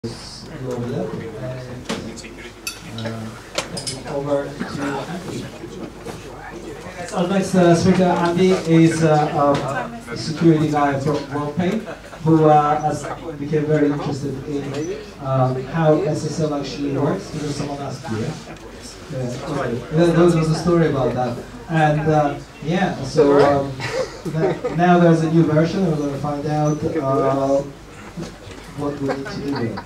over there. Over to Andy. Our next speaker, Andy, is a security guy from WorldPay, who became very interested in how SSL actually works, because someone asked you. There was a story about that. And yeah, so now there's a new version, and we're going to find out what we need to do here.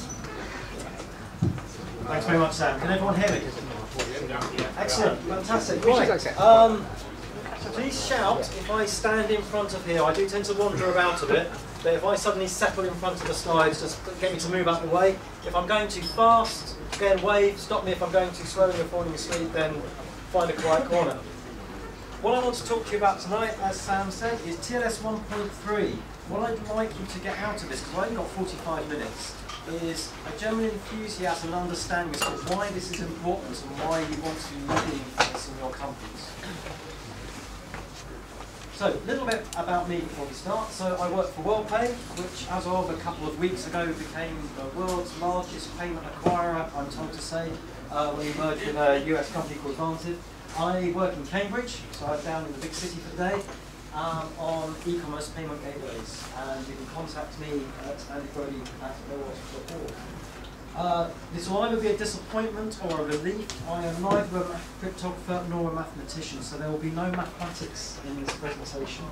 Thanks very much, Sam. Can everyone hear me? Excellent, fantastic. Right. Please shout if I stand in front of here. I do tend to wander about a bit, but if I suddenly settle in front of the slides, just get me to move out of the way. If I'm going too fast, again, wave, stop me. If I'm going too slow and you're falling asleep, then find a quiet corner. What I want to talk to you about tonight, as Sam said, is TLS 1.3. What I'd like you to get out of this, because I've only got 45 minutes, is a general enthusiasm and understanding as to why this is important and why you want to be leading this in your companies. So, a little bit about me before we start. So, I work for WorldPay, which as of a couple of weeks ago became the world's largest payment acquirer, I'm told to say, when we merged with a US company called Vantiv. I work in Cambridge, so I'm down in the big city for the day. On e-commerce payment gateways, and you can contact me at andybrody@aos.org. This will either be a disappointment or a relief. I am neither a cryptographer nor a mathematician, so there will be no mathematics in this presentation.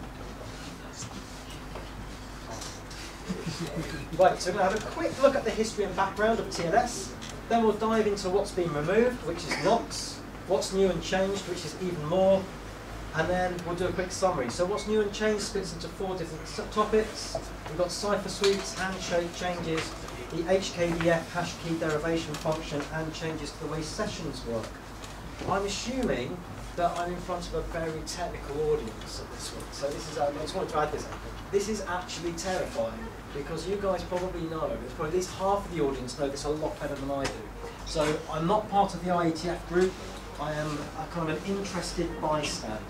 Right, so we're going to have a quick look at the history and background of TLS, then we'll dive into what's been removed, which is lots, what's new and changed, which is even more, and then we'll do a quick summary. So what's new and changed splits into 4 different subtopics. We've got cipher suites, handshake changes, the HKDF hash key derivation function, and changes to the way sessions work. I'm assuming that I'm in front of a very technical audience at this one. So this is, I just wanted to add this. This is actually terrifying, because you guys probably know, probably at least half of the audience know this a lot better than I do. So I'm not part of the IETF group. I am a kind of an interested bystander.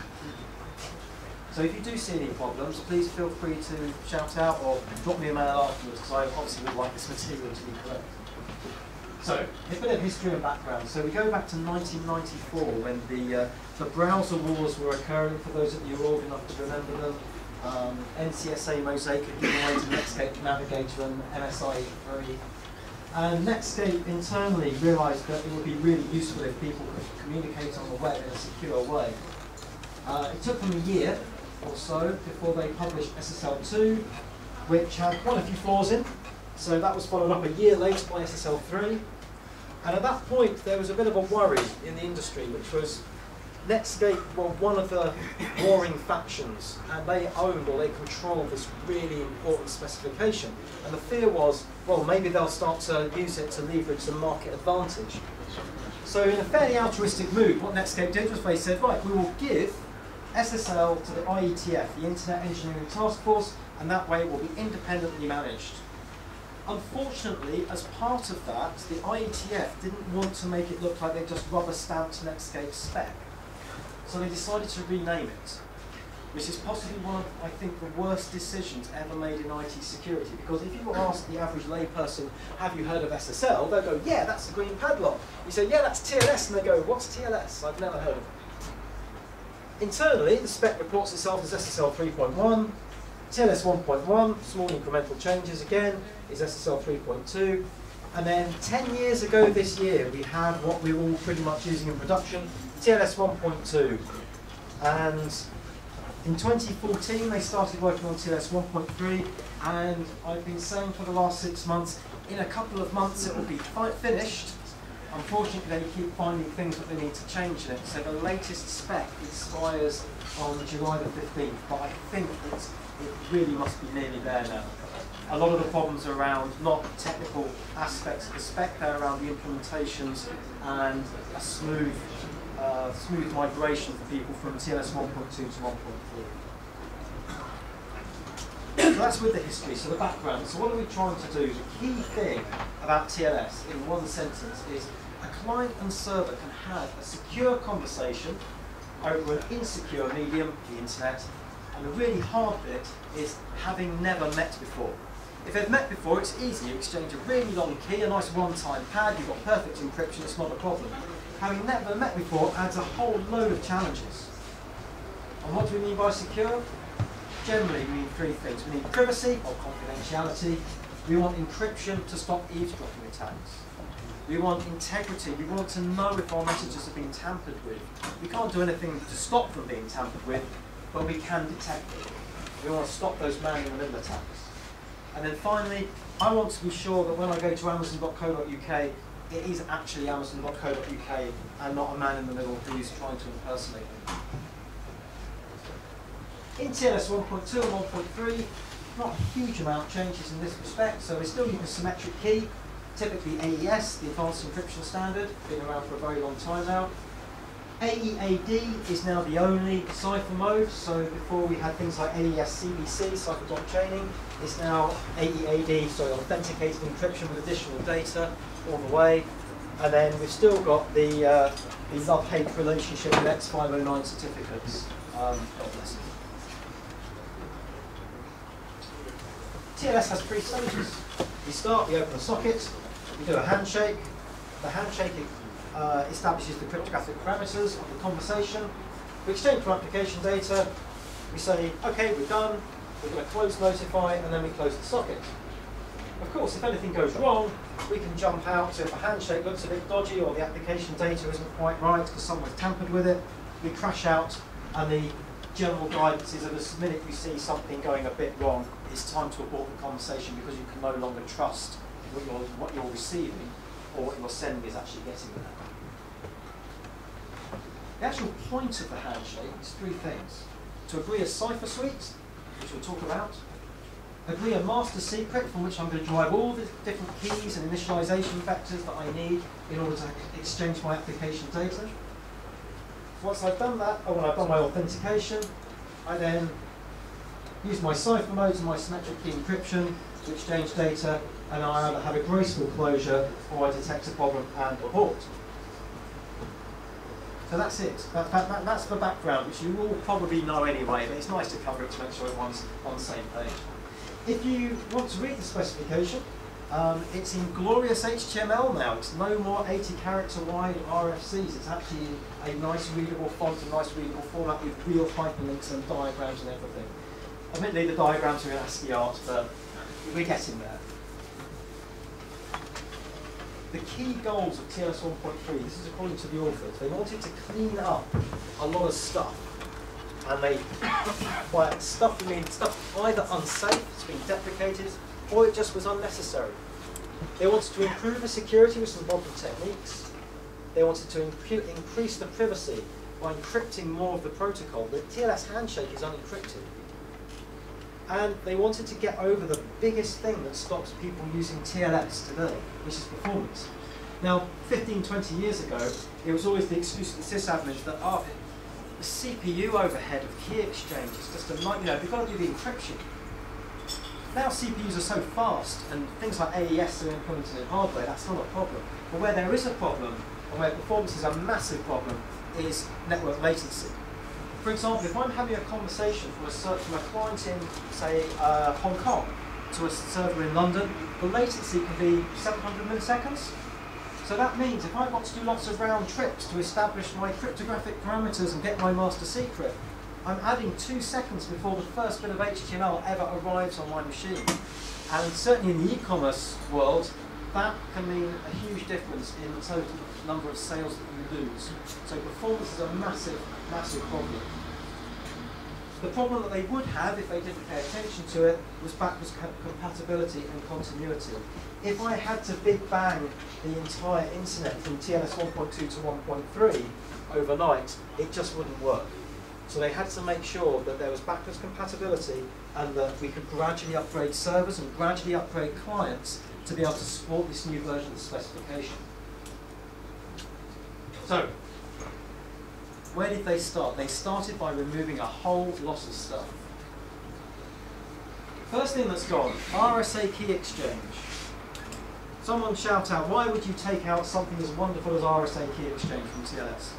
So if you do see any problems, please feel free to shout out or drop me a mail afterwards, because I obviously would like this material to be correct. So, a bit of history and background. So we go back to 1994 when the browser wars were occurring, for those of you old enough to remember them. NCSA Mosaic had given way to Netscape Navigator and MSIE3. And Netscape internally realised that it would be really useful if people could communicate on the web in a secure way. It took them a year or so before they published SSL2, which had quite a few flaws in. So that was followed up a year later by SSL3. And at that point, there was a bit of a worry in the industry, which was Netscape were one of the warring factions, and they owned or they controlled this really important specification. And the fear was, well, maybe they'll start to use it to leverage some market advantage. So in a fairly altruistic move, what Netscape did was they said, right, we will give SSL to the IETF, the Internet Engineering Task Force, and that way it will be independently managed. Unfortunately, as part of that, the IETF didn't want to make it look like they just rubber-stamped Netscape's spec. So they decided to rename it, which is possibly one of, I think, the worst decisions ever made in IT security. Because if you ask the average layperson, have you heard of SSL? They'll go, yeah, that's the green padlock. You say, yeah, that's TLS. And they go, what's TLS? I've never heard of it. Internally, the spec reports itself as SSL 3.1. TLS 1.1, small incremental changes again, is SSL 3.2. And then 10 years ago this year, we had what we're all pretty much using in production, TLS 1.2. And in 2014, they started working on TLS 1.3, and I've been saying for the last 6 months, in a couple of months it will be finished. Unfortunately, they keep finding things that they need to change in it. So the latest spec expires on July the 15th, but I think it really must be nearly there now. A lot of the problems are around not technical aspects of the spec, they're around the implementations and a smooth migration for people from TLS 1.2 to 1.3. So that's with the history, so the background. So what are we trying to do? The key thing about TLS, in one sentence, is a client and server can have a secure conversation over an insecure medium, the internet, and the really hard bit is having never met before. If they've met before, it's easy. You exchange a really long key, a nice one-time pad, you've got perfect encryption, it's not a problem. Having never met before adds a whole load of challenges. And what do we mean by secure? Generally, we need three things. We need privacy or confidentiality. We want encryption to stop eavesdropping attacks. We want integrity. We want to know if our messages have been tampered with. We can't do anything to stop them being tampered with, but we can detect them. We want to stop those man-in-the-middle attacks. And then finally, I want to be sure that when I go to amazon.co.uk, it is actually amazon.co.uk and not a man in the middle who's trying to impersonate me. In TLS 1.2 and 1.3, not a huge amount of changes in this respect, so we still use a symmetric key, typically AES, the Advanced Encryption Standard, been around for a very long time now. AEAD is now the only cipher mode, so before we had things like AES CBC, cipher block chaining, it's now AEAD, so authenticated encryption with additional data all the way. And then we've still got the love-hate relationship with X509 certificates. God bless it. TLS has three stages. We start, we open a socket, we do a handshake. The handshake establishes the cryptographic parameters of the conversation. We exchange for application data. We say, okay, we're done. We're going to close notify, and then we close the socket. Of course, if anything goes wrong, we can jump out. So if a handshake looks a bit dodgy or the application data isn't quite right because someone's tampered with it, we crash out, and the general guidance is that the minute you see something going a bit wrong, it's time to abort the conversation because you can no longer trust what you're receiving or what you're sending is actually getting there. The actual point of the handshake is three things. To agree a cipher suite, which we'll talk about. Agree a master secret from which I'm going to drive all the different keys and initialization vectors that I need in order to exchange my application data. Once I've done that, or when I've done my authentication, I then use my cipher modes and my symmetric key encryption to exchange data, and I either have a graceful closure or I detect a problem and abort. So that's it. That's the background, which you all probably know anyway, but it's nice to cover it to make sure everyone's on the same page. If you want to read the specification, it's in glorious HTML now. It's no more 80-character wide RFCs. It's actually a nice readable font, a nice readable format with real hyperlinks and diagrams and everything. Admittedly, the diagrams are in ASCII art, but we're getting there. The key goals of TLS 1.3, this is according to the authors, they wanted to clean up a lot of stuff. And they, by stuff, we mean stuff either unsafe, it's been deprecated, or it just was unnecessary. They wanted to improve the security with some modern techniques. They wanted to increase the privacy by encrypting more of the protocol. The TLS handshake is unencrypted. And they wanted to get over the biggest thing that stops people using TLS today, which is performance. Now, 15, 20 years ago, it was always the excuse of the sysadmins that the CPU overhead of key exchange is just a nightmare. We've got to do the encryption. Now CPUs are so fast, and things like AES are implemented in hardware, that's not a problem. But where there is a problem, and where performance is a massive problem, is network latency. For example, if I'm having a conversation from a client in, say, Hong Kong to a server in London, the latency can be 700 milliseconds. So that means if I've got to do lots of round trips to establish my cryptographic parameters and get my master secret, I'm adding 2 seconds before the first bit of HTML ever arrives on my machine. And certainly in the e-commerce world, that can mean a huge difference in the total number of sales that you lose. So performance is a massive, massive problem. The problem that they would have, if they didn't pay attention to it, was backwards compatibility and continuity. If I had to big bang the entire internet from TLS 1.2 to 1.3 overnight, it just wouldn't work. So they had to make sure that there was backwards compatibility and that we could gradually upgrade servers and gradually upgrade clients to be able to support this new version of the specification. So, where did they start? They started by removing a whole lot of stuff. First thing that's gone, RSA key exchange. Someone shout out, why would you take out something as wonderful as RSA key exchange from TLS?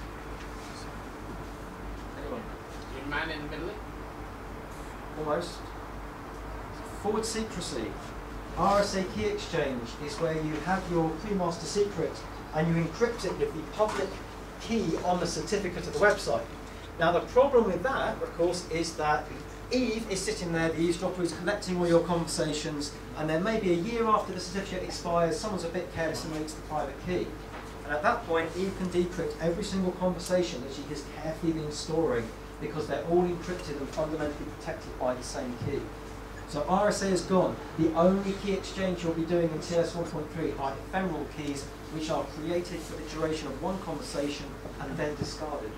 Anyone? Your man in the middle? Almost. Forward secrecy. RSA key exchange is where you have your pre-master secret and you encrypt it with the public key on the certificate of the website. Now the problem with that, of course, is that Eve is sitting there, the eavesdropper is collecting all your conversations, and then maybe a year after the certificate expires, someone's a bit careless and makes the private key. And at that point, Eve can decrypt every single conversation that she has carefully been storing, because they're all encrypted and fundamentally protected by the same key. So RSA is gone. The only key exchange you'll be doing in TLS 1.3 are ephemeral keys, which are created for the duration of one conversation and then discarded.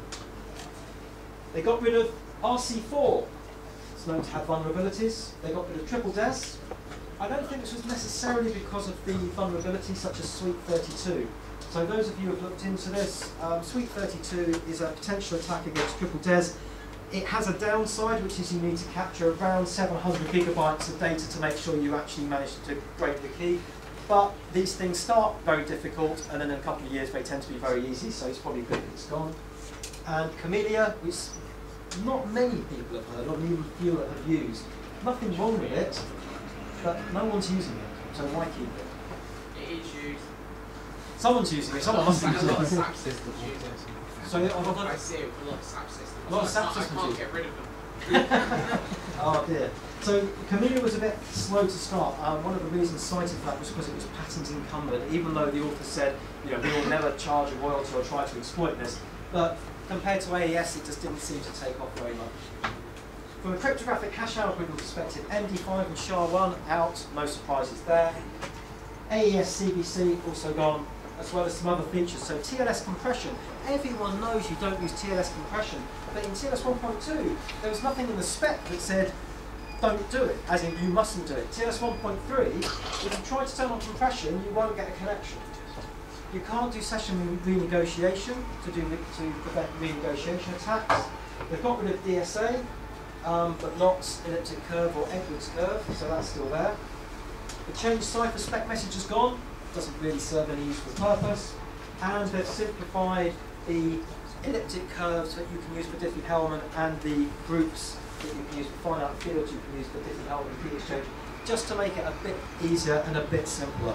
They got rid of RC4. It's known to have vulnerabilities. They got rid of triple DES. I don't think this was necessarily because of the vulnerabilities such as Suite 32. So those of you who have looked into this, Suite 32 is a potential attack against triple DES. It has a downside, which is you need to capture around 700 gigabytes of data to make sure you actually manage to break the key. But these things start very difficult, and then in a couple of years they tend to be very easy, so it's probably good that it's gone. And Camellia, which not many people have heard, not even few that have used. Nothing wrong with it, but no one's using it, so why keep it? It is used. Someone's using it, someone must be using A lot of it. SAP systems use it. So I see it with a lot of SAP systems. A lot of SAP I systems can't use it. get rid of them. Oh dear. So Camellia was a bit slow to start. One of the reasons cited for that was because it was patent encumbered, even though the author said, you know, we will never charge a royalty or try to exploit this. But compared to AES, it just didn't seem to take off very much. From a cryptographic hash algorithm perspective, MD5 and SHA-1 out, no surprises there. AES CBC also gone, as well as some other features. So TLS compression, everyone knows you don't use TLS compression, but in TLS 1.2, there was nothing in the spec that said, don't do it, as in you mustn't do it. TLS 1.3, if you try to turn on compression, you won't get a connection. You can't do session renegotiation to prevent renegotiation attacks. They've got rid of DSA, but not elliptic curve or Edwards curve, so that's still there. The change cipher spec message is gone, doesn't really serve any useful purpose, and they've simplified the elliptic curves that you can use for Diffie-Hellman and the groups that you can use for finite fields you can use for Diffie-Hellman key exchange, just to make it a bit easier and a bit simpler.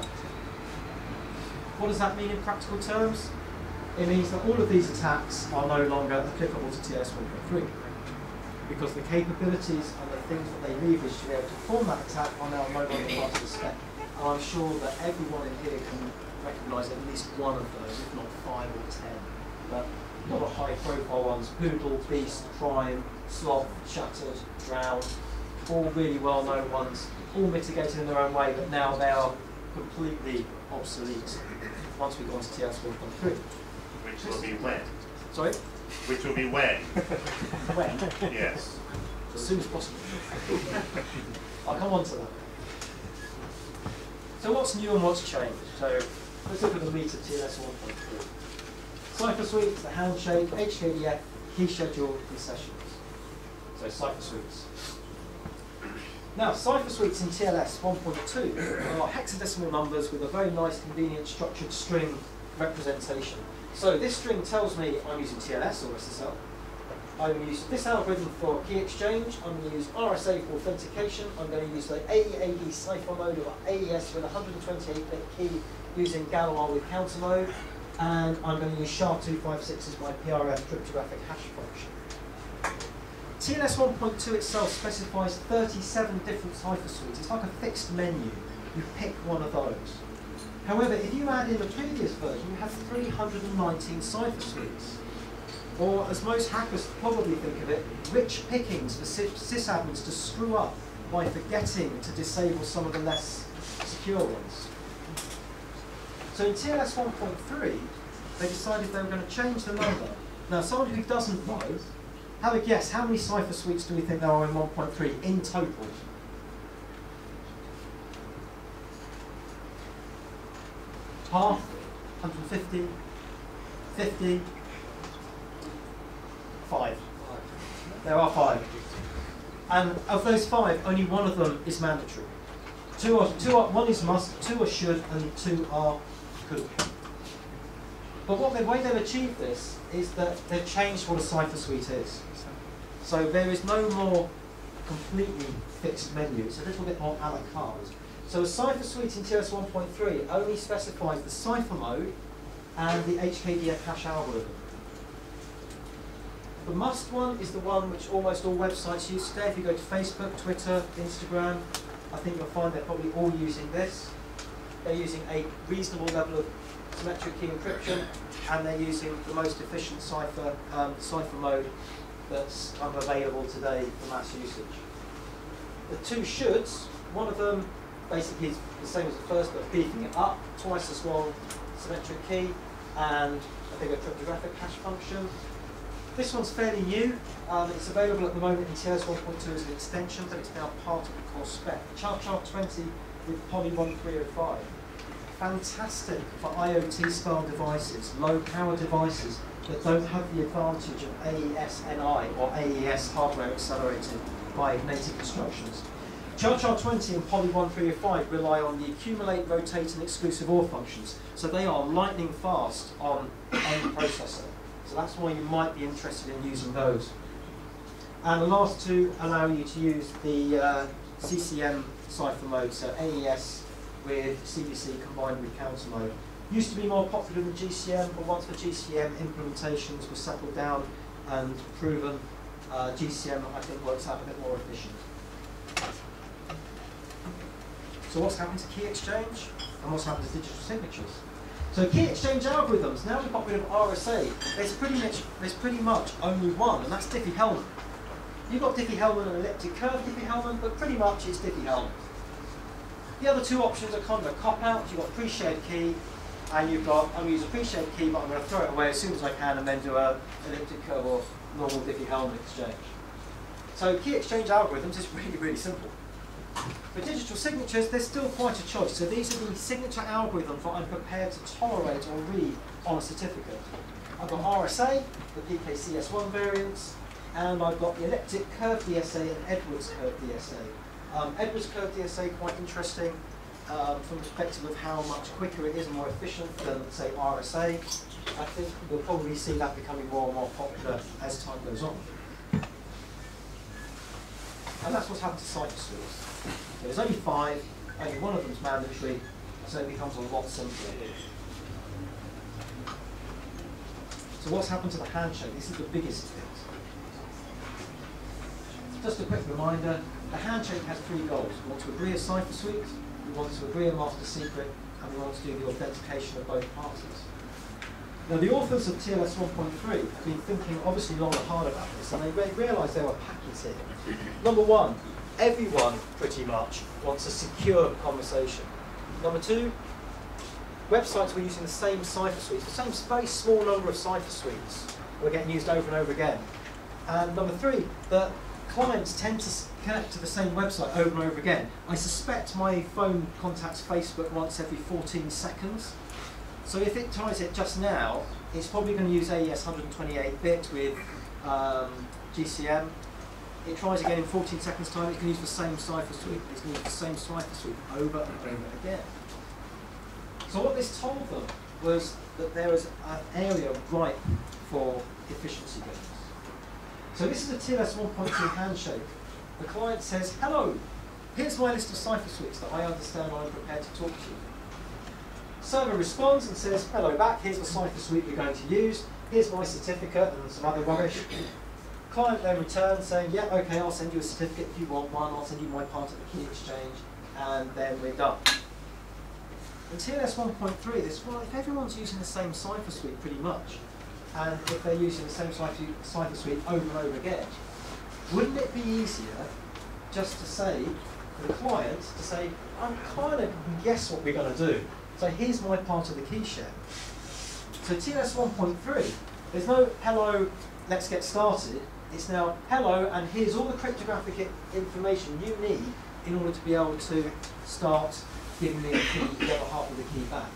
What does that mean in practical terms? It means that all of these attacks are no longer applicable to TLS 1.3, because the capabilities and the things that they leverage to be able to perform that attack are now no longer part of the spec. And I'm sure that everyone in here can recognise at least one of those, if not 5 or 10. But a lot of high-profile ones: Poodle, Beast, Prime, Sloth, Shattered, Drown, all really well-known ones, all mitigated in their own way, but now they are completely obsolete once we go on to TLS 1.3. Which will be when? Sorry? Which will be when? When? Yes. As soon as possible. I'll come on to that. So what's new and what's changed? So let's look at the meat of TLS 1.3. Cipher suites, the handshake, HKDF, key schedule, and sessions. So cipher suites. Now, cipher suites in TLS 1.2 are hexadecimal numbers with a very nice, convenient, structured string representation. So this string tells me I'm using TLS or SSL. I'm going to use this algorithm for key exchange. I'm going to use RSA for authentication. I'm going to use the AEAD cipher mode or AES with 128-bit key using Galois with counter mode. And I'm going to use SHA-256 as my PRF cryptographic hash function. TLS 1.2 itself specifies 37 different cipher suites. It's like a fixed menu. You pick one of those. However, if you add in the previous version, you have 319 cipher suites. Or, as most hackers probably think of it, rich pickings for sysadmins to screw up by forgetting to disable some of the less secure ones. So in TLS 1.3, they decided they were going to change the number. Now, someone who doesn't know, have a guess, how many cipher suites do we think there are in 1.3 in total? Half? 150? 50? 5. There are 5. And of those 5, only one of them is mandatory. One is must, 2 are should, and 2 are could. But the way they've achieved this is that they've changed what a cipher suite is. So there is no more completely fixed menu. It's a little bit more a la carte. So a cipher suite in TLS 1.3 only specifies the cipher mode and the HKDF hash algorithm. The must one is the one which almost all websites use today. If you go to Facebook, Twitter, Instagram, I think you'll find they're probably all using this. They're using a reasonable level of symmetric key encryption, and they're using the most efficient cipher mode that's available today for mass usage. The two shoulds, one of them basically is the same as the first, but beefing it up, twice as long symmetric key, and I think a cryptographic hash function. This one's fairly new. It's available at the moment in TLS 1.2 as an extension, but it's now part of the core spec. ChartChark20 with Poly 1305. Fantastic for IoT style devices, low power devices that don't have the advantage of AES-NI or AES hardware accelerated by native instructions. ChartChark20 and Poly 1305 rely on the accumulate, rotate and exclusive OR functions, so they are lightning fast on any processor. So that's why you might be interested in using those. And the last two allow you to use the CCM cipher mode, so AES with CBC combined with counter mode. Used to be more popular than GCM, but once the GCM implementations were settled down and proven, GCM I think works out a bit more efficient. So what's happened to key exchange? And what's happened to digital signatures? So key exchange algorithms, now we've got rid of RSA, there's pretty much only one, and that's Diffie-Hellman. You've got Diffie-Hellman and elliptic curve Diffie-Hellman, but pretty much it's Diffie-Hellman. The other two options are kind of a cop-out. You've got pre-shared key, and you've got, I'm going to use a pre-shared key, but I'm going to throw it away as soon as I can and then do a elliptic curve or normal Diffie-Hellman exchange. So key exchange algorithms is really, really simple. For digital signatures, there's still quite a choice. So these are the signature algorithms that I'm prepared to tolerate or read on a certificate. I've got RSA, the PKCS1 variants, and I've got the elliptic curve DSA and Edwards curve DSA. Edwards curve DSA quite interesting from the perspective of how much quicker it is and more efficient than, say, RSA. I think we'll probably see that becoming more and more popular as time goes on. And that's what's happened to cipher suites. So there's only 5, only one of them's mandatory, so it becomes a lot simpler. So what's happened to the handshake? This is the biggest bit. Just a quick reminder, the handshake has 3 goals. We want to agree a cipher suite, we want to agree a master secret, and we want to do the authentication of both parties. Now the authors of TLS 1.3 have been thinking obviously long and hard about this, and they realised there were packets here. Number 1, everyone pretty much wants a secure conversation. Number 2, websites were using the same cipher suites, the same very small number of cipher suites were getting used over and over again. And number 3, that clients tend to connect to the same website over and over again. I suspect my phone contacts Facebook once every 14 seconds. So if it tries it just now, it's probably going to use AES 128-bit with GCM. It tries again in 14 seconds time, it can use the same cipher suite. It's going to use the same cipher suite over and over again. So what this told them was that there was an area ripe for efficiency gains. So this is a TLS 1.2 handshake. The client says, hello, here's my list of cipher suites that I understand I'm prepared to talk to you. Server responds and says, hello back, here's the cipher suite we're going to use, here's my certificate and some other rubbish. Client then returns saying, yeah, okay, I'll send you a certificate if you want one, I'll send you my part of the key exchange, and then we're done. In TLS 1.3, this, well, if everyone's using the same cipher suite pretty much, and if they're using the same cipher suite over and over again, wouldn't it be easier just to say, for the client, to say, I'm kind of guess what we're going to do. So here's my part of the key share. So TLS 1.3, there's no hello, let's get started. It's now hello, and here's all the cryptographic information you need in order to be able to start giving me the key, the other half of the key back.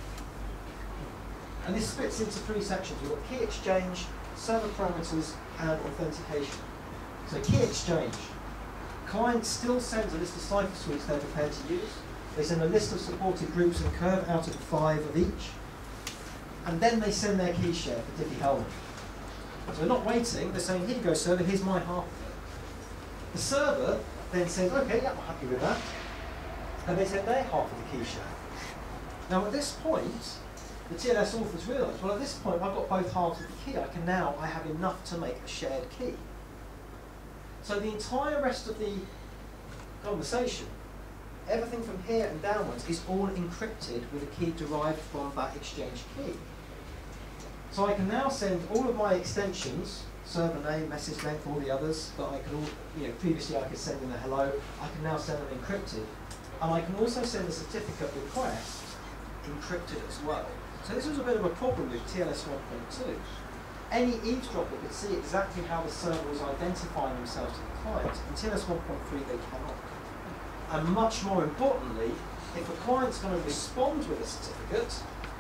And this splits into 3 sections. We've got key exchange, server parameters, and authentication. So key exchange. Client still sends a list of cipher suites they're prepared to use. They send a list of supported groups and curve out of 5 of each. And then they send their key share for Diffie-Hellman. So they're not waiting, they're saying, here you go server, here's my half of it. The server then says, okay, yeah, I'm happy with that. and they take their half of the key share. Now at this point, the TLS authors realise, well at this point I've got both halves of the key, I have enough to make a shared key. So the entire rest of the conversation, everything from here and downwards, is all encrypted with a key derived from that exchange key. So I can now send all of my extensions, server name, message length, all the others that I could all, previously I could send in a hello, I can now send them encrypted. And I can also send a certificate request encrypted as well. So this was a bit of a problem with TLS 1.2. Any eavesdropper could see exactly how the server was identifying themselves to the client. In TLS 1.3 they cannot. And much more importantly, if a client's going to respond with a certificate,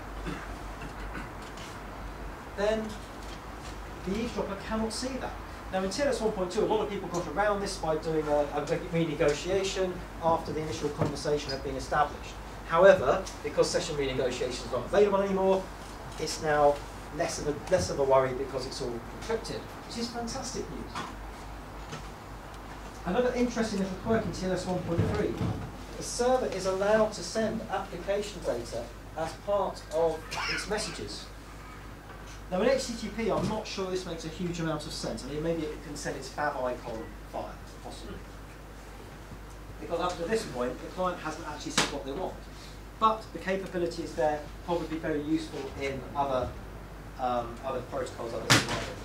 then the eavesdropper cannot see that. Now in TLS 1.2, a lot of people got around this by doing a renegotiation after the initial conversation had been established. However, because session renegotiation is not available anymore, it's now less of a worry because it's all encrypted, which is fantastic news. Another interesting little quirk in TLS 1.3, the server is allowed to send application data as part of its messages. Now in HTTP, I'm not sure this makes a huge amount of sense. I mean, maybe it can send its favicon file, possibly. Because up to this point, the client hasn't actually said what they want. But the capability is there, probably very useful in other protocols, other scenarios.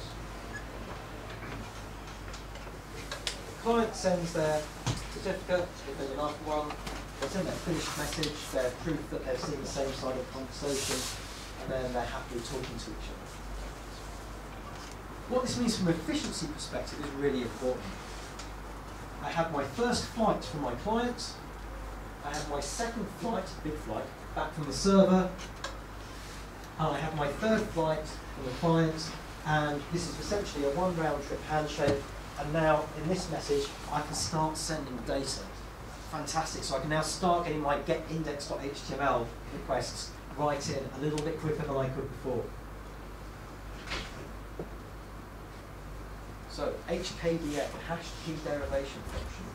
The client sends their certificate, if there's enough one, they send their finished message, their proof that they've seen the same side of the conversation, and then they're happily talking to each other. What this means from an efficiency perspective is really important. I have my first flight from my client, I have my second flight, big flight, back from the server, and I have my third flight from the client, and this is essentially a one round trip handshake, and now in this message I can start sending data. Fantastic, so I can now start getting my getindex.html requests right in a little bit quicker than I could before. So HKDF, hash key derivation function.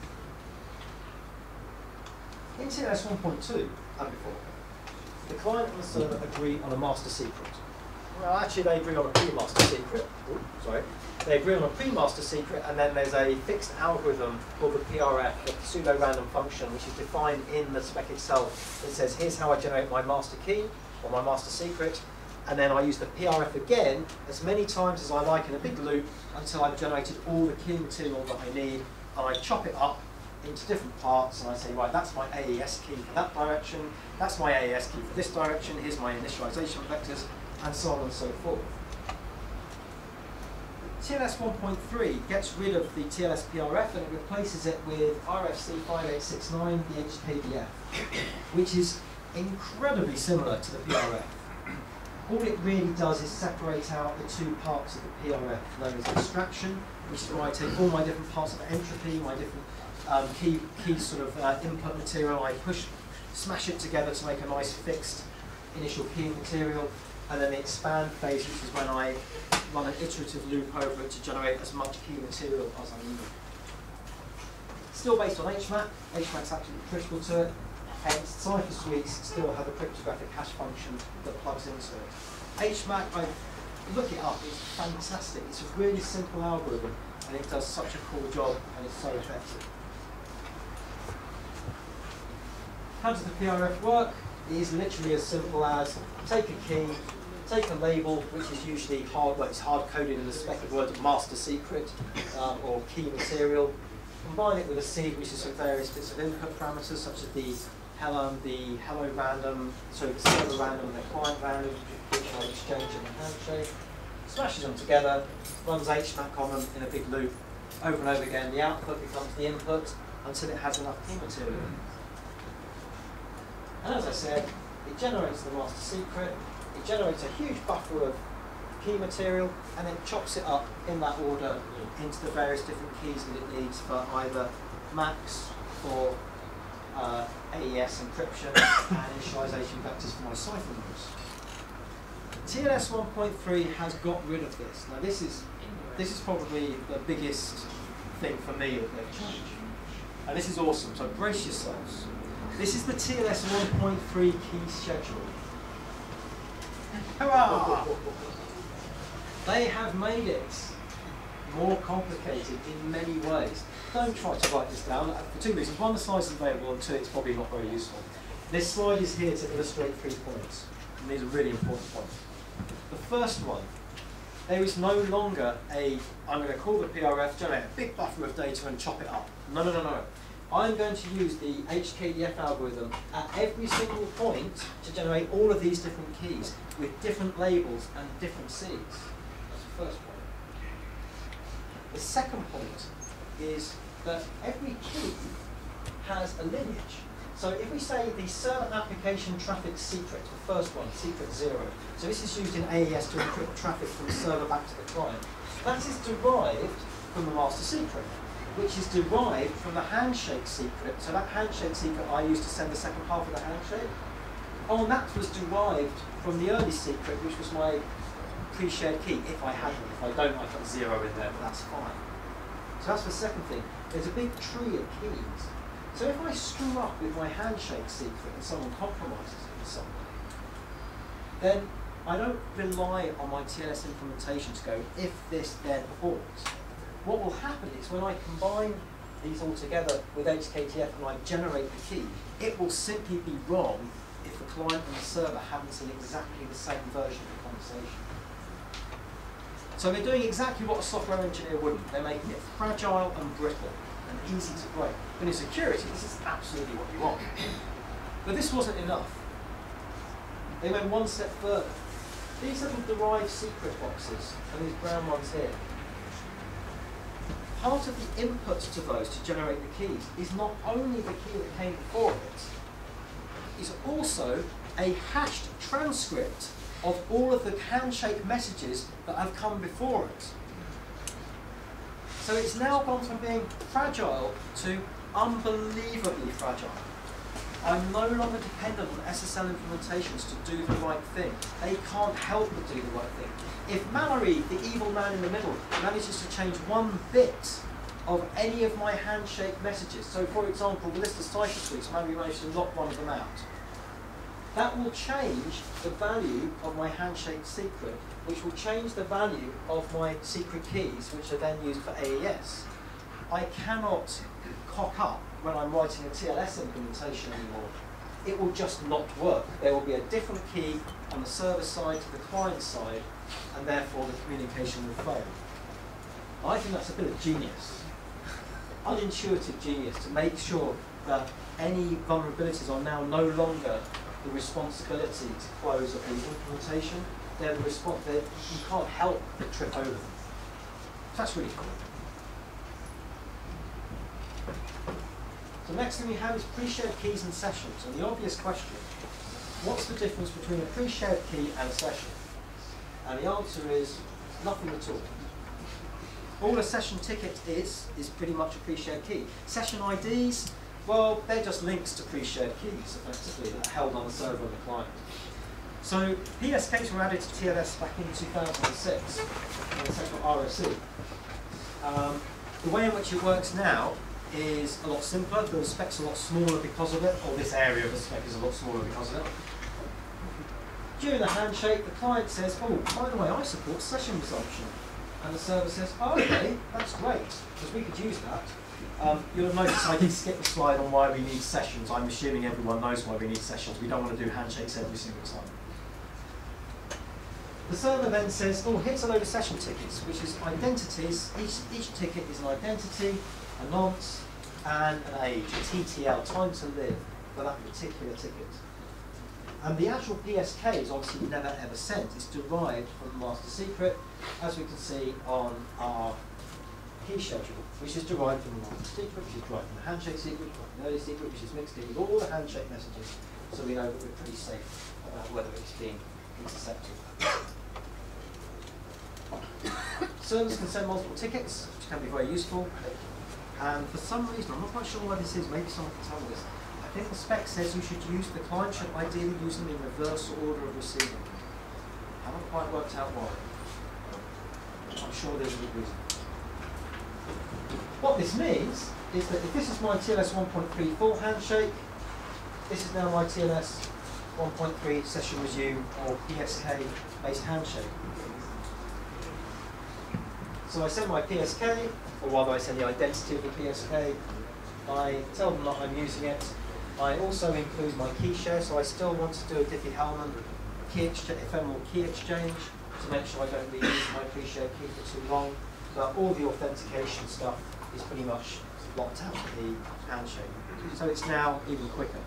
In TLS 1.2 and before, the client and the server agree on a master secret. Well, actually they agree on a pre-master secret. Ooh, sorry. They agree on a pre-master secret, and then there's a fixed algorithm called the PRF, the pseudo-random function, which is defined in the spec itself. It says, here's how I generate my master key, or my master secret, and then I use the PRF again as many times as I like in a big loop until I've generated all the key material that I need, and I chop it up into different parts, and I say, right, that's my AES key for that direction, that's my AES key for this direction, here's my initialization vectors, and so on and so forth. TLS 1.3 gets rid of the TLS PRF and it replaces it with RFC 5869, the HKDF, which is incredibly similar to the PRF. All it really does is separate out the two parts of the PRF, known as extraction, which is where I take all my different parts of entropy, my different key sort of input material, I smash it together to make a nice fixed initial key material, and then the expand phase, which is when I run an iterative loop over it to generate as much key material as I need. Still based on HMAC. HMAC's absolutely critical to it. Hence, Cypher suites still have a cryptographic hash function that plugs into it. HMAC, I look it up, it's fantastic. It's a really simple algorithm, and it does such a cool job, and it's so effective. How does the PRF work? It is literally as simple as take a key, take a label, which is usually it's hard-coded in the spec of word master secret or key material. Combine it with a seed, which is some various bits of input parameters, such as the hello random, so the server random and the client random, which I'll exchange in the handshake. Smashes them together, runs HMAC on them in a big loop, over and over again. The output becomes the input until it has enough key material. And as I said, it generates the master secret. It generates a huge buffer of key material and then chops it up in that order into the various different keys that it needs for either MAX or AES encryption and initialization vectors for my cipher nodes. TLS 1.3 has got rid of this. Now this is probably the biggest thing for me that they've changed. And this is awesome, so brace yourselves. This is the TLS 1.3 key schedule. Hurrah! They have made it more complicated in many ways. Don't try to write this down for two reasons. One, the slide is available, and two, it's probably not very useful. This slide is here to illustrate 3 points, and these are really important points. The first one, there is no longer I'm going to call the PRF, generate a big buffer of data and chop it up. No, no, no, no. I'm going to use the HKDF algorithm at every single point to generate all of these different keys with different labels and different seeds. That's the first point. The second point is that every key has a lineage. So if we say the server application traffic secret, the first one, secret 0, so this is used in AES to encrypt traffic from the server back to the client, that is derived from the master secret, which is derived from the handshake secret. So that handshake secret I used to send the second half of the handshake. Oh, and that was derived from the early secret, which was my pre-shared key, if I had one. If I don't, I put 0 in there, but that's fine. So that's the second thing. There's a big tree of keys. So if I screw up with my handshake secret and someone compromises it in some way, then I don't rely on my TLS implementation to go, if this, then performs. What will happen is when I combine these all together with HKTF and I generate the key, it will simply be wrong if the client and the server haven't seen exactly the same version of the conversation. So they're doing exactly what a software engineer wouldn't. They're making it fragile and brittle and easy to break. But in security, this is absolutely what you want. But this wasn't enough. They went one step further. These little derived secret boxes, and these brown ones here, part of the inputs to those to generate the keys is not only the key that came before it, is also a hashed transcript of all of the handshake messages that have come before it. So it's now gone from being fragile to unbelievably fragile. I'm no longer dependent on SSL implementations to do the right thing. They can't help but do the right thing. If Mallory, the evil man in the middle, manages to change one bit of any of my handshake messages, so for example, the list of cipher suites, Mallory managed to lock one of them out, that will change the value of my handshake secret, which will change the value of my secret keys, which are then used for AES. I cannot cock up when I'm writing a TLS implementation anymore. It will just not work. There will be a different key on the server side to the client side, and therefore the communication will fail. I think that's a bit of genius, unintuitive genius, to make sure that any vulnerabilities are now no longer the responsibility to close of the implementation. They're the response. You can't help but trip over them. So that's really cool. So next thing we have is pre-shared keys and sessions. And the obvious question, what's the difference between a pre-shared key and a session? And the answer is nothing at all. All a session ticket is pretty much a pre-shared key. Session IDs, well, they're just links to pre-shared keys, effectively, that are held on the server and the client. So PSKs were added to TLS back in 2006 in the central RSC. The way in which it works now is a lot simpler. The spec's a lot smaller because of it, or this area of the spec is a lot smaller because of it. During the handshake, the client says, oh, by the way, I support session resumption. And the server says, oh, okay, that's great, because we could use that. You'll have noticed I did skip the slide on why we need sessions. I'm assuming everyone knows why we need sessions. We don't want to do handshakes every single time. The server then says, oh, here's a load of session tickets, which is identities. Each ticket is an identity, a nonce, and an age, a TTL, time to live, for that particular ticket. And the actual PSK is obviously never ever sent. It's derived from the master secret, as we can see on our key schedule, which is derived from the master secret, which is derived from the handshake secret, from the early secret, which is mixed in with all the handshake messages, so we know that we're pretty safe about whether it's being intercepted. Servers can send multiple tickets, which can be very useful. And for some reason, I'm not quite sure why this is, maybe someone can tell me this. I think the spec says you should use, the client should ideally use them in reverse order of receiving. Haven't quite worked out why. I'm sure there's a good reason. What this means is that if this is my TLS 1.3 full handshake, this is now my TLS 1.3 session resume or PSK based handshake. So I send my PSK, or rather I send the identity of the PSK. I tell them that I'm using it. I also include my key share, so I still want to do a Diffie-Hellman ephemeral key exchange to make sure I don't reuse my pre-shared key for too long. But all the authentication stuff is pretty much locked out of the handshake. So it's now even quicker.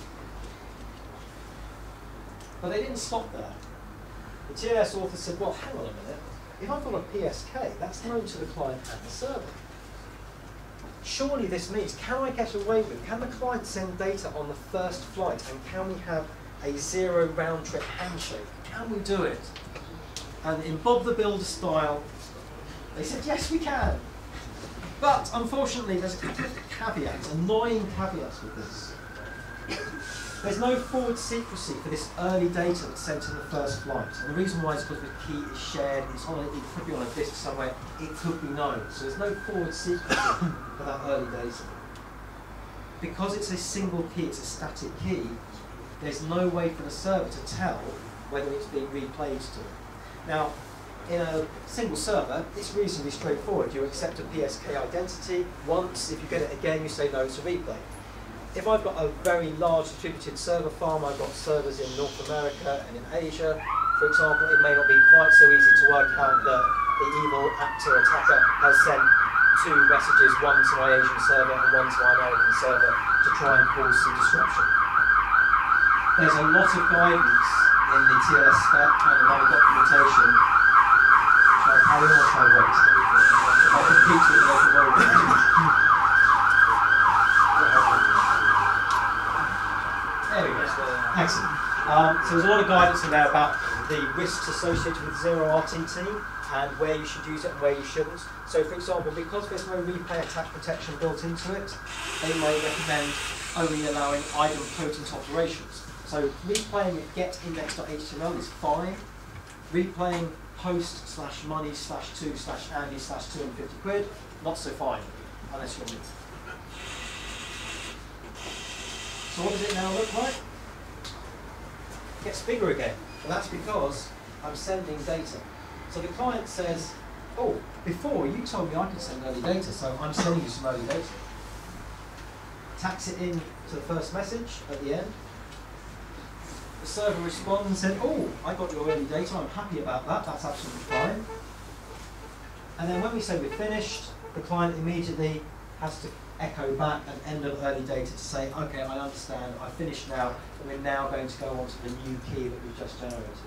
But they didn't stop there. The TLS author said, well, hang on a minute. If I've got a PSK, that's known to the client and the server. Surely this means, can I get away with, can the client send data on the first flight, and can we have a zero round-trip handshake? Can we do it? And in Bob the Builder style, they said, yes, we can. But unfortunately, there's a couple of caveats, annoying caveats with this. There's no forward secrecy for this early data that's sent in the first flight. And the reason why is because the key is shared, it could be on a disk somewhere, it could be known. So there's no forward secrecy for that early data. Because it's a single key, it's a static key, there's no way for the server to tell whether it's being replayed to it. Now, in a single server, it's reasonably straightforward. You accept a PSK identity. Once, if you get it again, you say no, it's a replay. If I've got a very large distributed server farm, I've got servers in North America and in Asia, for example, it may not be quite so easy to work out that the evil actor attacker has sent two messages, one to my Asian server and one to my American server, to try and cause some disruption. There's a lot of guidance in the TLS spec and a lot of documentation. Shall I carry on or shall I wait? I compete with the local role. There we go. Excellent. So there's a lot of guidance in there about the risks associated with zero RTT and where you should use it and where you shouldn't. So for example, because there's no replay attach protection built into it, they may recommend only allowing idempotent operations. So replaying at getindex.html is fine. Replaying post/money/to/Andy/250 £, not so fine, unless you're me. So what does it now look like? It gets bigger again. Well, that's because I'm sending data. So the client says, oh, before you told me I could send early data, so I'm sending you some early data. Tacks it in to the first message at the end. The server responds and said, oh, I got your early data, I'm happy about that, that's absolutely fine. And then when we say we're finished, the client immediately has to echo back an end of early data to say, okay, I understand, I've finished now, and we're now going to go on to the new key that we've just generated.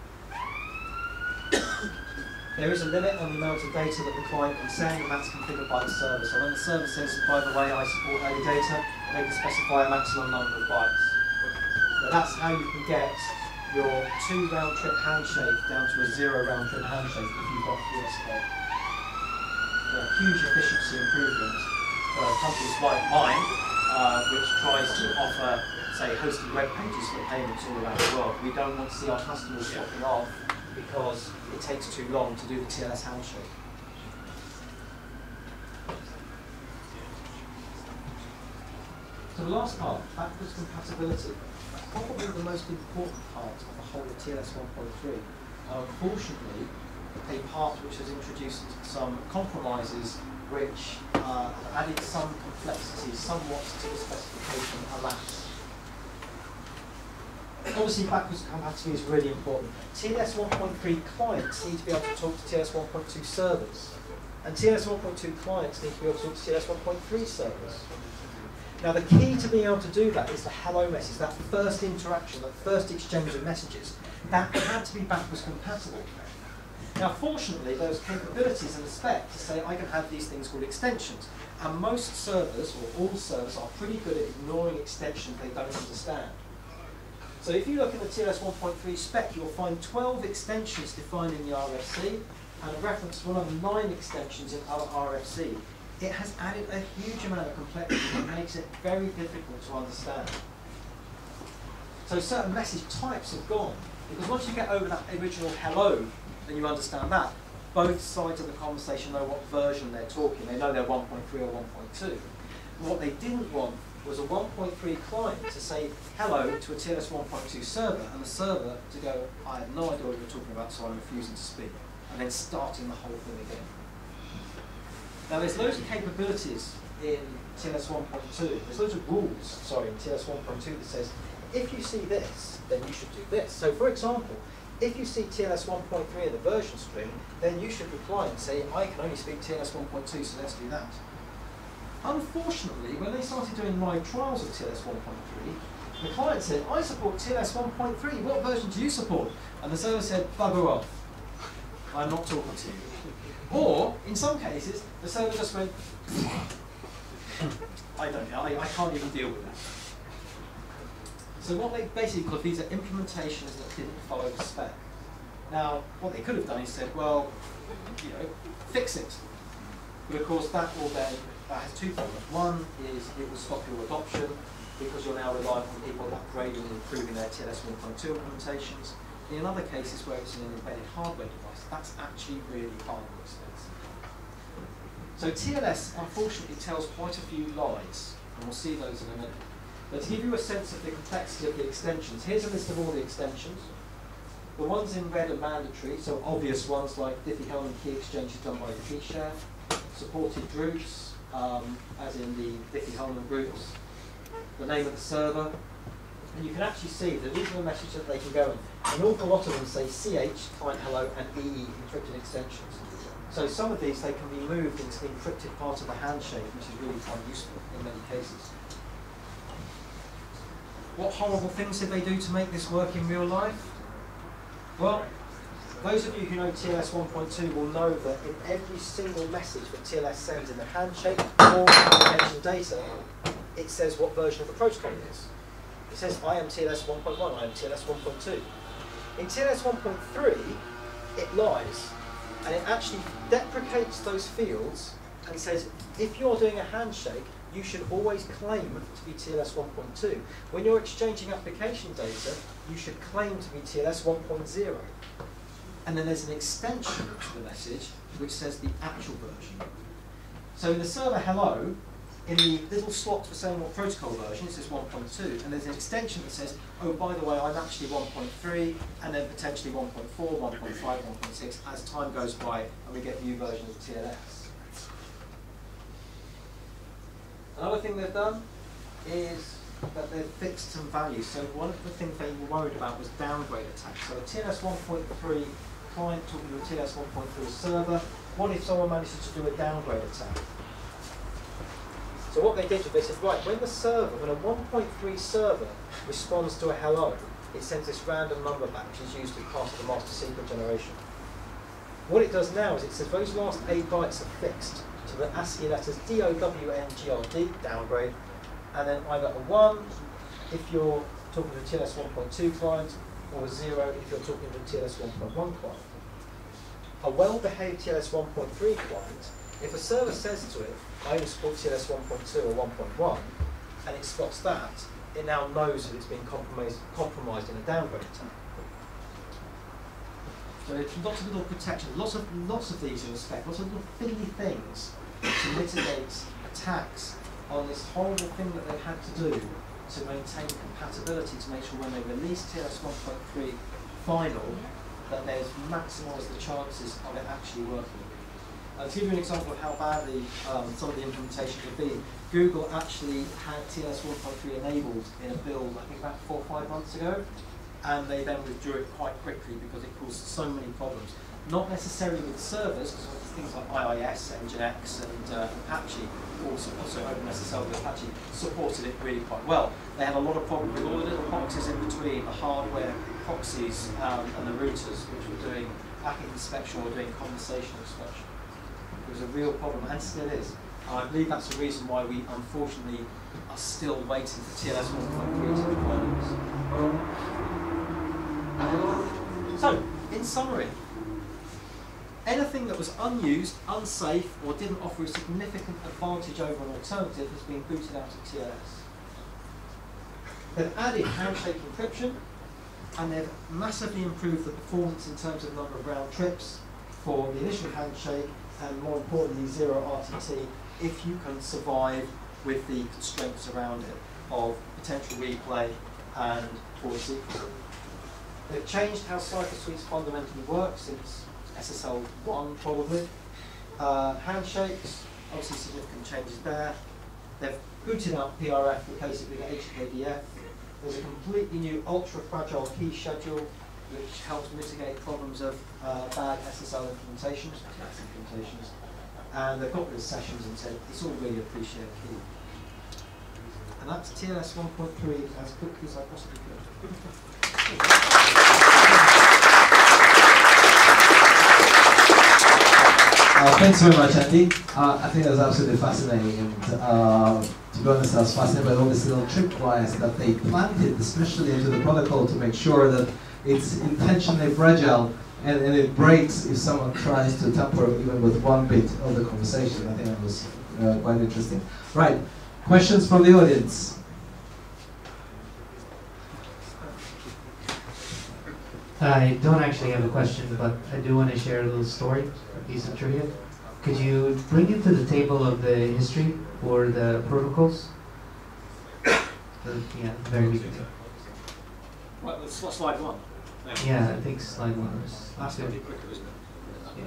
There is a limit on the amount of data that the client can send, and that's configured by the server. So when the server says, by the way, I support early data, they can specify a maximum number of bytes. But that's how you can get your 2 round-trip handshake down to a 0 round-trip handshake if you've got PSK. A huge efficiency improvement for companies like mine, which tries to offer, say, hosted web pages for payments all around the world. We don't want to see our customers dropping off because it takes too long to do the TLS handshake. So the last part, backwards compatibility. Probably the most important part of the whole of TLS 1.3. Unfortunately, a part which has introduced some compromises which added some complexity somewhat to the specification, alas. Obviously, backwards compatibility is really important. TLS 1.3 clients need to be able to talk to TLS 1.2 servers. And TLS 1.2 clients need to be able to talk to TLS 1.3 servers. Now, the key to being able to do that is the hello message, that first interaction, that first exchange of messages. That had to be backwards compatible. Now, fortunately, there's capabilities in the spec to say I can have these things called extensions. And most servers, or all servers, are pretty good at ignoring extensions they don't understand. So if you look at the TLS 1.3 spec, you'll find 12 extensions defined in the RFC, and a reference to one of the 9 extensions in other RFC. It has added a huge amount of complexity that makes it very difficult to understand. So certain message types have gone, because once you get over that original hello, and you understand that, both sides of the conversation know what version they're talking. They know they're 1.3 or 1.2. But what they didn't want was a 1.3 client to say hello to a TLS 1.2 server, and the server to go, I have no idea what you're talking about, so I'm refusing to speak, and then starting the whole thing again. Now there's loads of capabilities in TLS 1.2, there's loads of rules, sorry, in TLS 1.2 that says, if you see this, then you should do this. So for example, if you see TLS 1.3 in the version string, then you should reply and say, I can only speak TLS 1.2, so let's do that. Unfortunately, when they started doing live trials of TLS 1.3, the client said, I support TLS 1.3, what version do you support? And the server said, bugger off, I'm not talking to you. Or, in some cases, the server just went, I can't even deal with that. So what they basically, because these are implementations that didn't follow the spec. Now, what they could have done is said, well, fix it. But of course, that has two problems. One is it will stop your adoption because you're now reliant on people upgrading and improving their TLS 1.2 implementations. In other cases where it's an embedded hardware device, that's actually really hard and expensive. So TLS, unfortunately, tells quite a few lies, and we'll see those in a minute. But to give you a sense of the complexity of the extensions, here's a list of all the extensions. The ones in red are mandatory, so obvious ones like Diffie-Hellman key exchanges done by TreeShare, supported groups, as in the Diffie-Hellman groups, the name of the server, and you can actually see that these are the messages that they can go in. An awful lot of them say CH, client hello, and EE encrypted extensions. So some of these, they can be moved into the encrypted part of the handshake, which is really quite useful in many cases. What horrible things did they do to make this work in real life? Well, those of you who know TLS 1.2 will know that in every single message that TLS sends in the handshake or connection data, it says what version of the protocol it is. It says, I am TLS 1.1, I am TLS 1.2. In TLS 1.3, it lies, and it actually deprecates those fields and says, if you're doing a handshake, you should always claim to be TLS 1.2. When you're exchanging application data, you should claim to be TLS 1.0. And then there's an extension to the message which says the actual version. So in the server hello, in the little slot for saying what protocol version, it says 1.2, and there's an extension that says, oh, by the way, I'm actually 1.3, and then potentially 1.4, 1.5, 1.6, as time goes by, and we get new versions of TLS. Another thing they've done is that they've fixed some values. So one of the things they were worried about was downgrade attacks. So a TLS 1.3 client talking to a TLS 1.3 server, what if someone manages to do a downgrade attack? So what they did was they said, right, when a 1.3 server responds to a hello, it sends this random number back, which is used as part of the master secret generation. What it does now is it says those last 8 bytes are fixed to the ASCII letters DOWNGRD, downgrade, and then either a 1 if you're talking to a TLS 1.2 client, or a 0 if you're talking to a TLS 1.1 client. A well-behaved TLS 1.3 client, if a server says to it, I only support TLS 1.2 or 1.1, and it spots that, it now knows that it's been compromised in a downgrade attack. So there's lots of little protections, lots of these in the spec, lots of little fiddly things to mitigate attacks on this horrible thing that they've had to do to maintain compatibility, to make sure when they release TLS 1.3 final, that they've maximised the chances of it actually working. To give you an example of how badly some of the implementations have been, Google actually had TLS 1.3 enabled in a build, I think about 4 or 5 months ago, and they then withdrew it quite quickly because it caused so many problems. Not necessarily with servers, because things like IIS, Nginx, and Apache, also OpenSSL with Apache, supported it really quite well. They had a lot of problems with all the little boxes in between, the hardware proxies and the routers, which were doing packet inspection or doing conversational inspection. It was a real problem, and still is. And I believe that's the reason why we, unfortunately, are still waiting for TLS 1.3 to deploy. So, in summary, anything that was unused, unsafe, or didn't offer a significant advantage over an alternative has been booted out of TLS. They've added handshake encryption, and they've massively improved the performance in terms of number of round trips for the initial handshake, and more importantly, zero RTT, if you can survive with the constraints around it of potential replay and forward secrecy. They've changed how cipher suites fundamentally work since SSL 1 probably. Handshakes, obviously significant changes there. They've booted out PRF, replacing it with HKDF. There's a completely new ultra-fragile key schedule which helps mitigate problems of bad SSL implementations. And they've got rid of sessions and said it's all really appreciated key. And that's TLS 1.3 as quickly as I possibly could. Thanks very much, Andy. I think that was absolutely fascinating, and to be honest, I was fascinated by all these little tripwires that they planted, especially into the protocol, to make sure that it's intentionally fragile and it breaks if someone tries to tamper even with one bit of the conversation. I think that was quite interesting. Right, questions from the audience? I don't actually have a question, but I do want to share a little story, a piece of trivia. Could you bring it to the table of the history for the protocols? Yeah, very beginning. Right, that's slide 1. Yeah, I think slide 1 was. That's going to be quicker, isn't it? Yeah.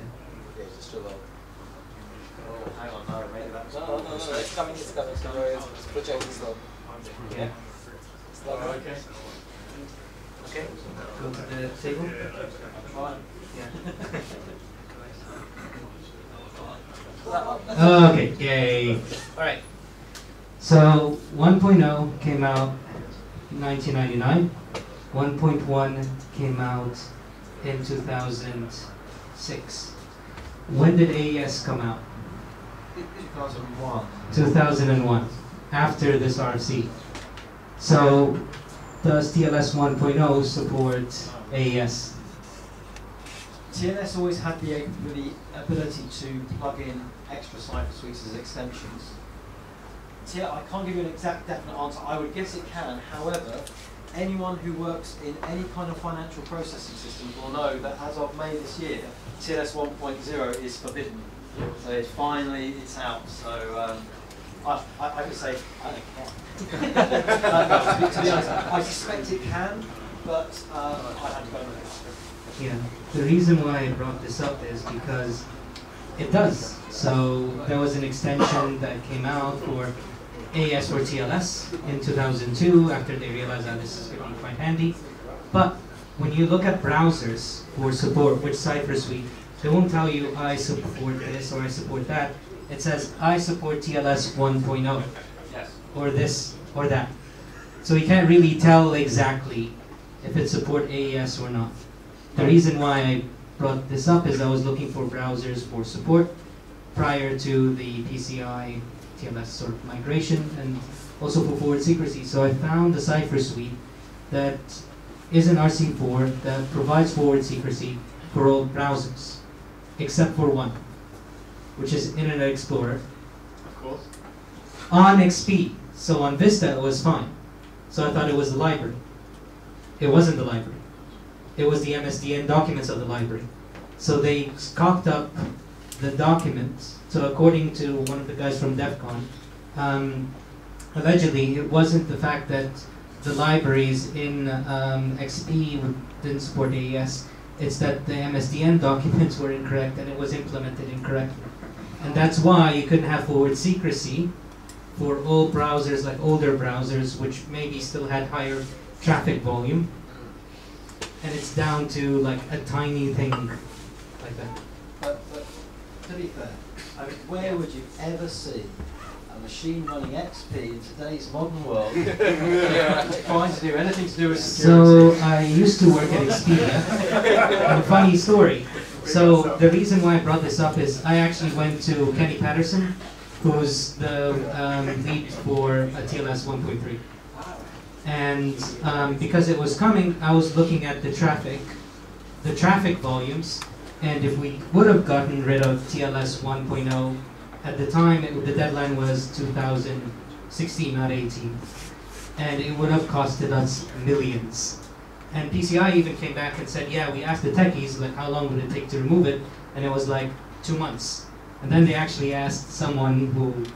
Oh, hang on, no, maybe that's... No, it's coming, it's projecting slow. Yeah. okay. Okay. Go to the table. Fine. Yeah. Okay. Yay. All right. So 1.0 came out in 1999. 1.1 came out in 2006. When did AES come out? 2001. 2001. After this RFC. So does TLS 1.0 support AES? TLS always had the ability to plug in extra cipher suites as extensions. I can't give you an exact definite answer. I would guess it can. However, anyone who works in any kind of financial processing system will know that as of May this year, TLS 1.0 is forbidden. So it's out. So I would say I don't care. To be honest, I suspect it can, but I have to go with it. Yeah. The reason why I brought this up is because it does. So there was an extension that came out for AES or TLS in 2002 after they realized that this is going to be quite handy. But when you look at browsers for support which cipher suite, they won't tell you I support this or I support that. It says I support TLS 1.0 or this or that. So you can't really tell exactly if it support AES or not. The reason why I brought this up is I was looking for browsers for support prior to the PCI TLS sort of migration and also for forward secrecy. So I found a cipher suite that is an RC4 that provides forward secrecy for all browsers, except for one, which is Internet Explorer. Of course. On XP, so on Vista it was fine. So I thought it was the library. It wasn't the library. It was the MSDN documents of the library. So they cocked up the documents. So according to one of the guys from DEF CON, allegedly it wasn't the fact that the libraries in XP didn't support AES, it's that the MSDN documents were incorrect and it was implemented incorrectly. And that's why you couldn't have forward secrecy for all browsers, like older browsers, which maybe still had higher traffic volume. And it's down to like a tiny thing like that. But to be fair, I mean, where would you ever see a machine running XP in today's modern world trying to do anything to do with security? So I used to work at Expedia. And a funny story. So the reason why I brought this up is I actually went to Kenny Patterson, who's the lead for TLS 1.3. And because it was coming, I was looking at the traffic volumes, and if we would have gotten rid of TLS 1.0 at the time, the deadline was 2016, not 18, and it would have costed us millions. And PCI even came back and said, yeah, we asked the techies, like, how long would it take to remove it? And it was like 2 months. And then they actually asked someone who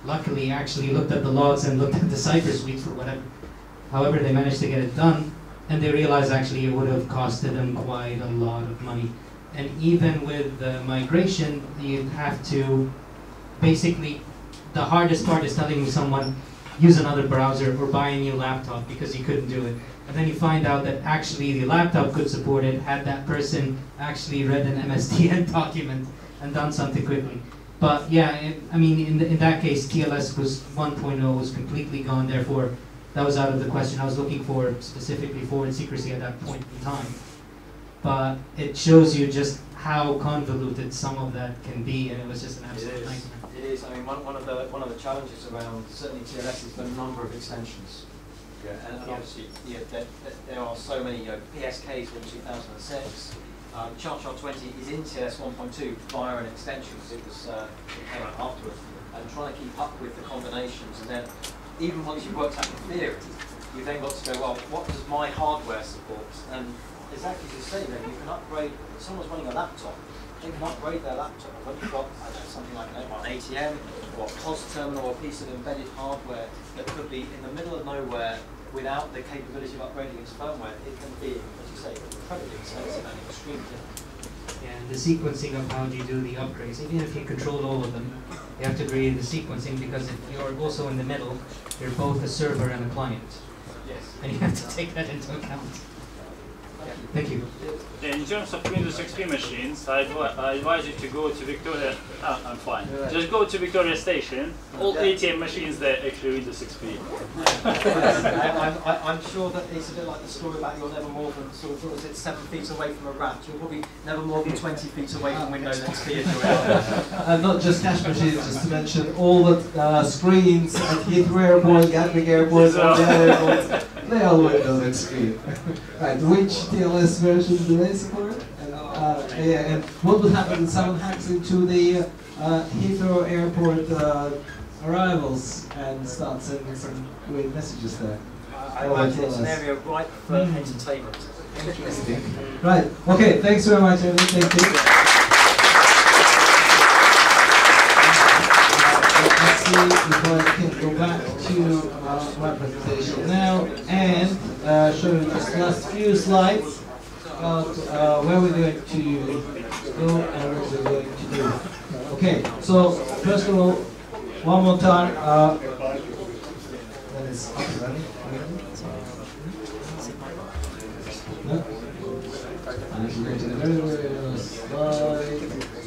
luckily actually looked at the logs and looked at the cipher suites for whatever, however they managed to get it done, and they realized actually it would have costed them quite a lot of money. And even with the migration, you have to basically, the hardest part is telling someone use another browser or buy a new laptop because you couldn't do it. And then you find out that actually the laptop could support it had that person actually read an MSDN document and done something quickly. But yeah, I mean, in that case, TLS was 1.0 was completely gone, therefore that was out of the question. I was looking for specifically forward secrecy at that point in time. But it shows you just how convoluted some of that can be, and it was just an absolute nightmare. It is. I mean, one of the challenges around certainly TLS is the number of extensions. Yeah, and obviously, there are so many. PSKs were in 2006. ChartShard 20 is in TLS 1.2 via an extension because it came out afterwards. And trying to keep up with the combinations, and then even once you've worked out the theory, you've then got to go, well, what does my hardware support? And exactly as you say, then you can upgrade. If someone's running a laptop, they can upgrade their laptop. When you've got something like an ATM or a POS terminal or a piece of embedded hardware that could be in the middle of nowhere without the capability of upgrading its firmware, it can be, as you say, incredibly expensive and extremely difficult. Yeah, and the sequencing of how do you do the upgrades, even if you control all of them, you have to agree the sequencing, because if you're also in the middle, you're both a server and a client. Yes. And you have to take that into account. Yeah. Thank you. In terms of Windows XP machines, I advise you to go to Victoria. I'm fine. Just go to Victoria Station. All ATM machines there actually Windows XP. I'm sure that it's a bit like the story about you're never more than sort of, what was it, 7 feet away from a rat. You're probably never more than 20 feet away from Windows XP if you're out. And not just cash machines, just to mention all the screens at Heathrow Airport, Gatwick Airport, all the other airports, they all Windows XP. Right, which TLS version do they support? And what would happen if someone hacks into the Heathrow Airport arrivals and starts sending some weird messages there? I imagine it's an area ripe for entertainment. Interesting. Right, okay, thanks very much, Evan. Thank you. Let's see if I can go back to my presentation now and show you just last few slides about where we're going to go and what we're going to do. Okay, so first of all, one more time, that is up and running. No? And if you go to the very, very last slide,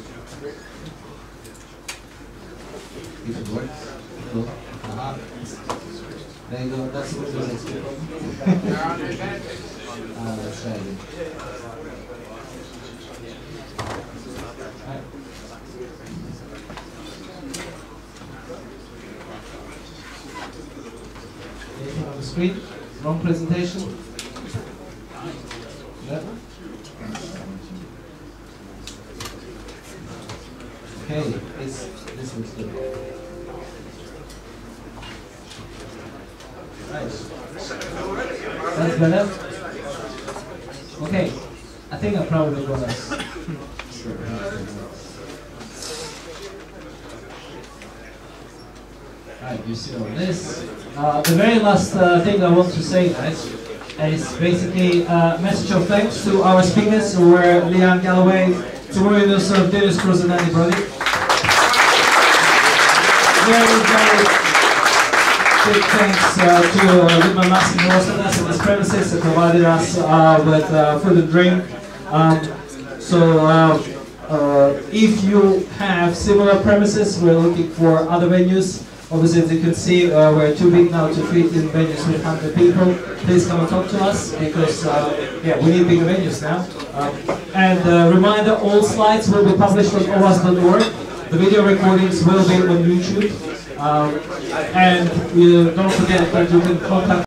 if it works, no. There you go, that's what the next let's try it. Right. Anything on the screen? Wrong presentation? Yeah. Okay, this looks good. Right. That's better. Okay, I think I'm probably gonna. Right, you see all this. The very last thing I want to say, guys, is basically a message of thanks to our speakers who were Leanne Galloway, Tomorrow of Dennis Cruz and anybody. Very, very big thanks to Goodman Massey who hosted us in this premises and provided us with food and drink. If you have similar premises, we're looking for other venues. Obviously, as you can see, we're too big now to fit in venues with 100 people. Please come and talk to us because we need bigger venues now. And reminder, all slides will be published on OWASP.org. The video recordings will be on YouTube. And don't forget that you can contact